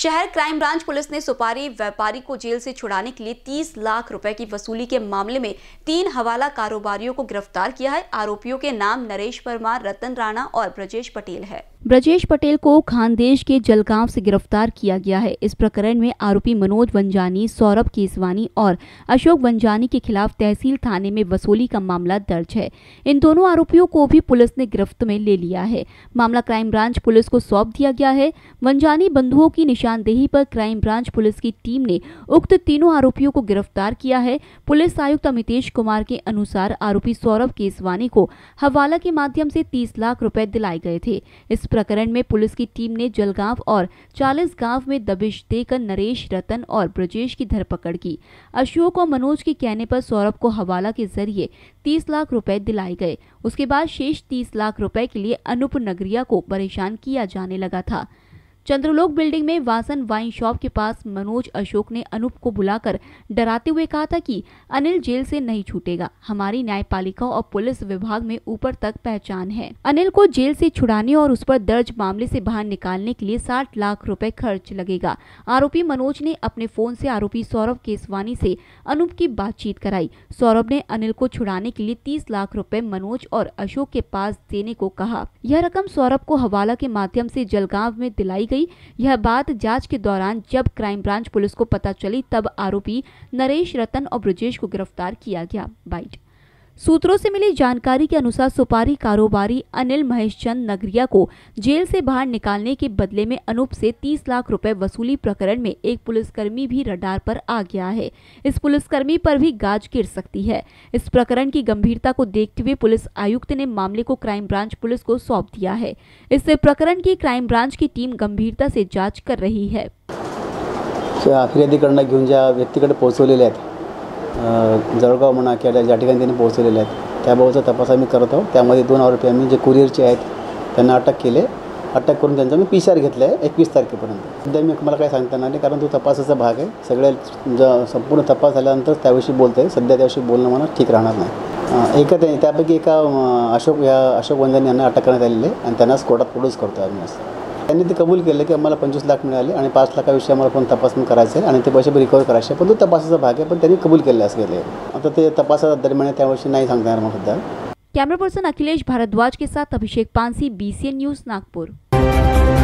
शहर crime branch police ने सुपारी व्यापारी को जेल से छुड़ाने के लिए 30 लाख रुपए की वसूली के मामले में 3 हवाला कारोबारियों को गिरफ्तार किया है। आरोपियों के नाम नरेश परमार, रतन राणा और ब्रजेश पटेल है। ब्रजेश पटेल को खानदेश के जलगांव से गिरफ्तार किया गया है। इस प्रकरण में आरोपी मनोज वंजानी, सौरभ केसवानी और अशोक वंजानी के खिलाफ तहसील थाने में वसूली का मामला दर्ज है। इन दोनों आरोपियों को भी पुलिस ने गिरफ्त में ले लिया है। मामला क्राइम ब्रांच पुलिस को सौंप दिया गया है। वंजानी बंधुओं की निशानदेही पर क्राइम ब्रांच पुलिस की टीम ने उक्त तीनों आरोपियों को गिरफ्तार किया है। पुलिस आयुक्त अमितेश कुमार के अनुसार आरोपी सौरभ केसवानी को हवाला के माध्यम से 30 लाख रुपए दिलाए गए थे। इस प्रकरण में पुलिस की टीम ने जलगांव और 40 गांव में दबिश देकर नरेश, रतन और ब्रजेश की धरपकड़ की। अशोक और मनोज के कहने पर सौरभ को हवाला के जरिए 30 लाख रुपए दिलाए गए। उसके बाद शेष 30 लाख रुपए के लिए अनूप नगरिया को परेशान किया जाने लगा था। चंद्रलोक बिल्डिंग में वासन वाइन शॉप के पास मनोज अशोक ने अनूप को बुलाकर डराते हुए कहा था कि अनिल जेल से नहीं छूटेगा। हमारी न्यायपालिका और पुलिस विभाग में ऊपर तक पहचान है। अनिल को जेल से छुड़ाने और उस पर दर्ज मामले से बाहर निकालने के लिए 60 लाख रुपए खर्च लगेगा। आरोपी मनोज ने अपने फोन से आरोपी सौरभ केसवानी से अनूप की बातचीत कराई। सौरभ ने अनिल को छुड़ाने के लिए 30 लाख रुपए मनोज और अशोक के पास देने को कहा। यह रकम सौरभ को हवाला के माध्यम से जलगांव में दिलाई। यह बात जांच के दौरान जब क्राइम ब्रांच पुलिस को पता चली तब आरोपी नरेश, रतन और ब्रजेश को गिरफ्तार किया गया। बाइट सूत्रों से मिली जानकारी के अनुसार सुपारी कारोबारी अनिल महेशचंद नगरिया को जेल से बाहर निकालने के बदले में अनूप से 30 लाख रुपए वसूली प्रकरण में एक पुलिसकर्मी भी रडार पर आ गया है। इस पुलिसकर्मी पर भी गाज गिर सकती है। इस प्रकरण की गंभीरता को देखते हुए पुलिस आयुक्त ने मामले को क्राइम ब्रांच पुलिस को सौंप दिया है। इस प्रकरण की क्राइम ब्रांच की टीम गंभीरता से जाँच कर रही है। फिर्यादीकडनं घेऊन ज्या व्यक्तीकडे पोहोचवलेले आहेत जळगाव म्हणा किंवा ज्या ठिकाणी त्यांनी पोहोचलेले आहेत त्याबाबतचा तपास आम्ही करत आहोत। त्यामध्ये 2 आरोपी आम्ही जे कुरिअरचे आहेत त्यांना अटक केले। अटक करून त्यांचा मी PCR घेतला आहे 21 तारखेपर्यंत। सध्या मी मला काय सांगता येणार नाही कारण तो तपासाचा भाग आहे। सगळे संपूर्ण तपास झाल्यानंतर त्याविषयी बोलतोय। सध्या त्याविषयी बोलणं मला ठीक राहणार नाही। त्यापैकी एका अशोक वंजानी यांना अटक करण्यात आलेली आहे आणि त्यांना कोर्टात प्रोड्यूस करतो आम्ही। त्यांनी ते कबूल केलं की आम्हाला 25 लाख मिळाले आणि 5 लाखाविषयी आम्हाला पण तपासणी करायचं आहे आणि ते पैसे रिकवर करायचे पण तो तपासाचा भाग आहे पण त्यांनी कबूल केलं असं केलं। आता ते तपासाच्या दरम्यान त्याविषयी नाही सांगता येणार मला सध्या। कैमरा पर्सन अखिलेश भारद्वाज के साथ अभिषेक पानसी, BCN न्यूज़, नागपुर।